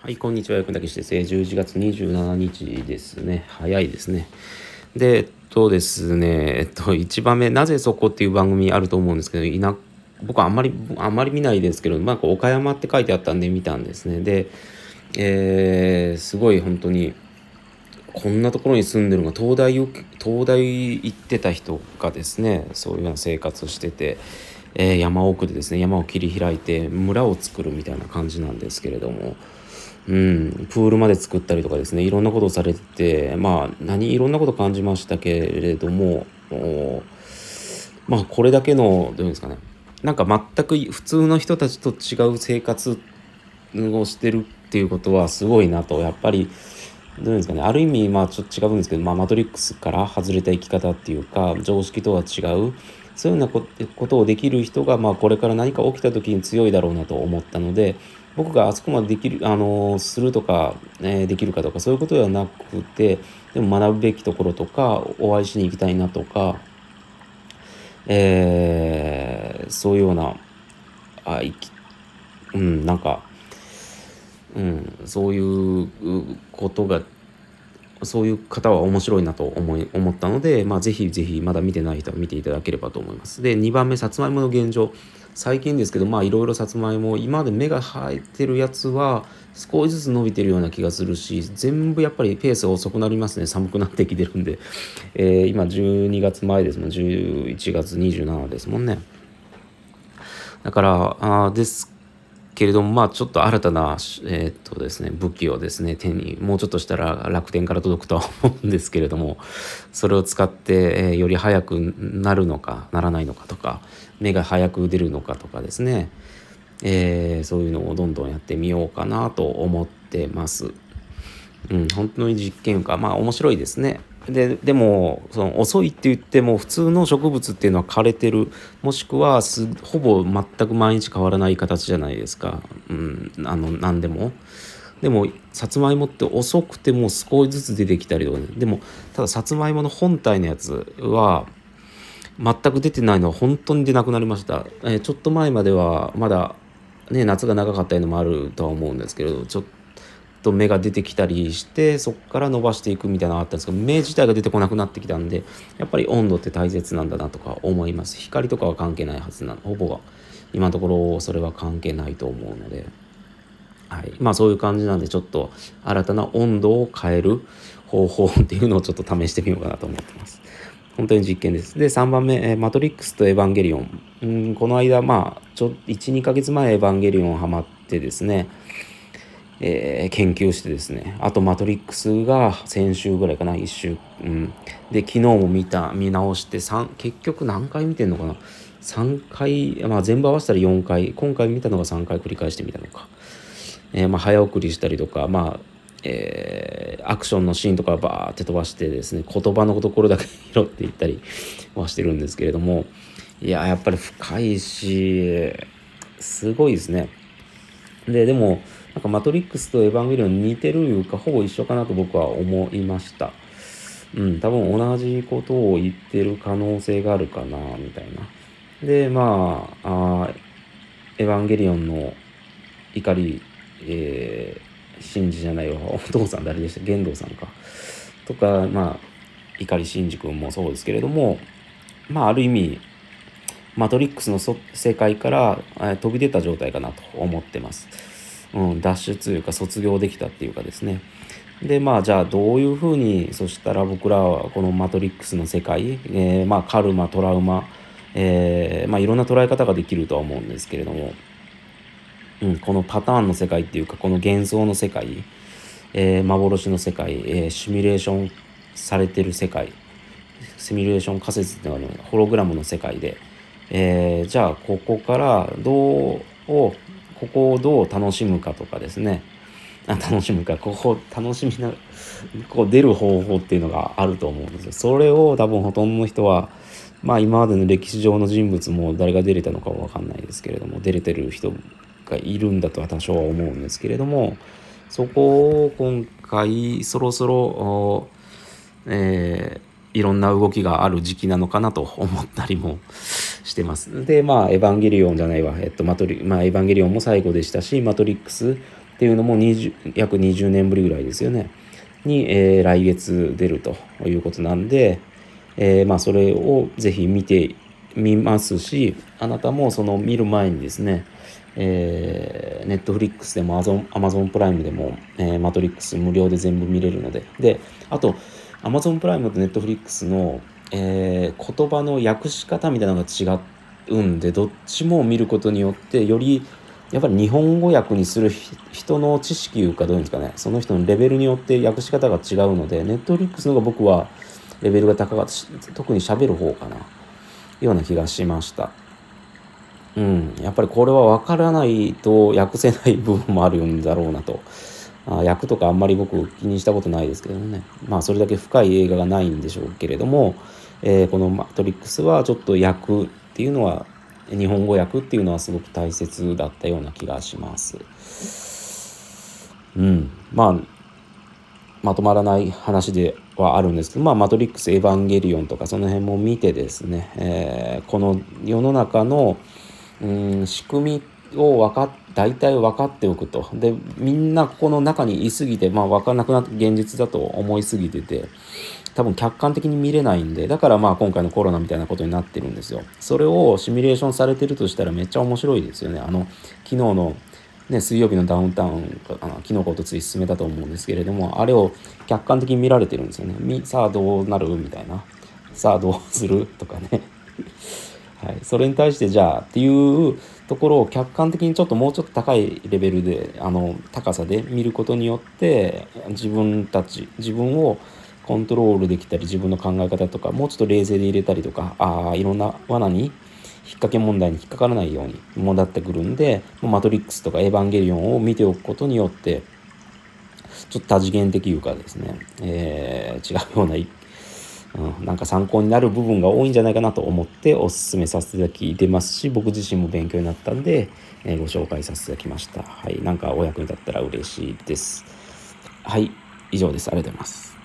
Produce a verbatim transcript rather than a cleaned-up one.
はい、こんにちは、役田です。えーじゅういちがつにじゅうしちにちですね。早いですね。で、えっとですね、えっと、いちばんめ、なぜそこっていう番組あると思うんですけど、いな僕はあんまり、あんまり見ないですけど、まあ、岡山って書いてあったんで見たんですね。で、えーすごい本当に、こんなところに住んでるのが、東大受け東大行ってた人がですね、そういうような生活をしてて、えー山奥でですね、山を切り開いて村を作るみたいな感じなんですけれども、うん、プールまで作ったりとかですね、いろんなことをされてて、まあ何いろんなこと感じましたけれども、おまあこれだけのどういうんですかね、なんか全く普通の人たちと違う生活をしてるっていうことはすごいなと。やっぱりどういうんですかね、ある意味まあちょっと違うんですけど、まあ、マトリックスから外れた生き方っていうか、常識とは違うそういうようなこことをできる人が、まあ、これから何か起きた時に強いだろうなと思ったので、僕があそこまでできる、あのするとか、えーできるかとかそういうことではなくて、でも学ぶべきところとかお会いしに行きたいなとか、えーそういうようなあいきうんなんか、うん、そういうことがそういう方は面白いなと思い思ったので、まあ、ぜひぜひまだ見てない人は見ていただければと思います。で、にばんめ、さつまいもの現状。最近ですけど、まあいろいろさつまいも、今まで芽が生えてるやつは少しずつ伸びてるような気がするし、全部やっぱりペースが遅くなりますね。寒くなってきてるんで。えー今じゅうにがつまえですもん。じゅういちがつにじゅうしちですもんね。だから、あーですけれども、まあちょっと新たな、えーっとですね、武器をですね、手に、もうちょっとしたら楽天から届くとは思うんですけれども、それを使って、えーより早くなるのか、ならないのかとか、芽が早く出るのかとかですね、えーそういうのをどんどんやってみようかなと思ってます。うん、本当に実験か、まあ面白いですね。で、でもその遅いって言っても普通の植物っていうのは枯れてる、もしくはすほぼ全く毎日変わらない形じゃないですか。うん、あの何でも。でもさつまいもって遅くても少しずつ出てきたりとかね。でもたださつまいもの本体のやつは全く出てないのは本当に出なくなりました。えーちょっと前まではまだね夏が長かったのもあるとは思うんですけれど、ちょっと芽が出てきたりしてそこから伸ばしていくみたいなのがあったんですけど、芽自体が出てこなくなってきたんで、やっぱり温度って大切なんだなとか思います。光とかは関係ないはずなの、ほぼが今のところそれは関係ないと思うので、はい、まあそういう感じなんで、ちょっと新たな温度を変える方法っていうのをちょっと試してみようかなと思ってます。本当に実験です。で、さんばんめ、えーマトリックスとエヴァンゲリオン。うん、この間、まあ、ちょ、いち、にかげつまえエヴァンゲリオンハマってですね、えー研究してですね、あとマトリックスが先週ぐらいかな、いっ週、うん、で昨日も見た見直してさん結局何回見てんのかな、さんかい、まあ、全部合わせたらよんかい、今回見たのがさんかい繰り返してみたのか、えーまあ、早送りしたりとか、まあえーアクションのシーンとかバーって飛ばしてですね、言葉のところだけ拾っていったりはしてるんですけれども、いややっぱり深いしすごいですね。で、でも、なんかマトリックスとエヴァンゲリオン似てるいうか、ほぼ一緒かなと僕は思いました。うん、多分同じことを言ってる可能性があるかな、みたいな。で、まあ、あエヴァンゲリオンの怒り、えー、シンジじゃないわ、お父さん誰でした、玄道さんか。とか、まあ、碇シンジ君もそうですけれども、まあ、ある意味、マトリックスのそ世界から、えー飛び出た状態かなと思ってます。うん、脱出というか卒業できたっていうかですね。で、まあじゃあどういうふうに、そしたら僕らはこのマトリックスの世界、えーまあカルマ、トラウマ、えーまあいろんな捉え方ができるとは思うんですけれども、うん、このパターンの世界っていうか、この幻想の世界、えー幻の世界、えーシミュレーションされてる世界、シミュレーション仮説っていうのはホログラムの世界で、えーじゃあここからどうをここをどう楽しむかとかですね、あ楽しむかここを楽しみなこう出る方法っていうのがあると思うんですよ。それを多分ほとんどの人は、まあ今までの歴史上の人物も誰が出れたのかは分かんないですけれども、出れてる人がいるんだとは多少は思うんですけれども、そこを今回そろそろ、えーいろんな動きがある時期なのかなと思ったりもしてます。で、まあ、エヴァンゲリオンじゃないわ、えっと、マトリ、まあ、エヴァンゲリオンも最後でしたし、マトリックス、 っていうのもにじゅう約にじゅうねんぶりぐらいですよねに、えー、来月出るということなんで、えー、まあそれをぜひ見てみますし、あなたもその見る前にですね、えー、ネットフリックスでもアマゾン、アマゾンプライムでも、えー、マトリックス無料で全部見れるので、であとアマゾンプライムとネットフリックスの、えー、言葉の訳し方みたいなのが違うんで、どっちも見ることによってよりやっぱり日本語訳にする人の知識いうかどういうんですかね、その人のレベルによって訳し方が違うので、ネットフリックスの方が僕はレベルが高かった、特に喋る方かなような気がしました。うん、やっぱりこれは分からないと訳せない部分もあるんだろうなと。あ、訳とかあんまり僕気にしたことないですけどね。まあそれだけ深い映画がないんでしょうけれども、えー、このマトリックスはちょっと訳っていうのは、日本語訳っていうのはすごく大切だったような気がします。うん、まあまとまらない話ではあるんですけど、まあ、マトリックス、エヴァンゲリオンとかその辺も見てですね、えー、この世の中のうん仕組みを分かっ大体分かっておくと。でみんなここの中にいすぎて、まあ、分からなくなって現実だと思いすぎてて、多分客観的に見れないんで、だからまあ今回のコロナみたいなことになってるんですよ。それをシミュレーションされてるとしたらめっちゃ面白いですよね。あの昨日のね、水曜日のダウンタウン、あの昨日おとつい進めたと思うんですけれども、あれを客観的に見られてるんですよね。さあどうなるみたいな、さあどうするとかねはい、それに対してじゃあっていうところを客観的にちょっともうちょっと高いレベルで、あの高さで見ることによって自分たち自分をコントロールできたり、自分の考え方とかもうちょっと冷静で入れたりとか、あいろんな罠に引っ掛け問題に引っかからないように戻ってくるんで、マトリックスとかエヴァンゲリオンを見ておくことによってちょっと多次元的いうかですね、えー、違うような、うん、なんか参考になる部分が多いんじゃないかなと思ってお勧めさせていただきてますし、僕自身も勉強になったんで、えー、ご紹介させていただきました。はい、なんかお役に立ったら嬉しいです。はい、以上です。ありがとうございます。